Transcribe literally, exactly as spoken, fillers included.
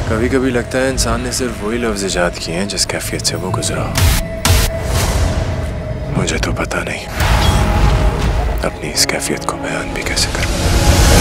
कभी कभी लगता है इंसान ने सिर्फ वही लफ्ज इजाद किए हैं जिस कैफियत से वो गुजरा। मुझे तो पता नहीं अपनी इस कैफियत को बयान भी कैसे करूं।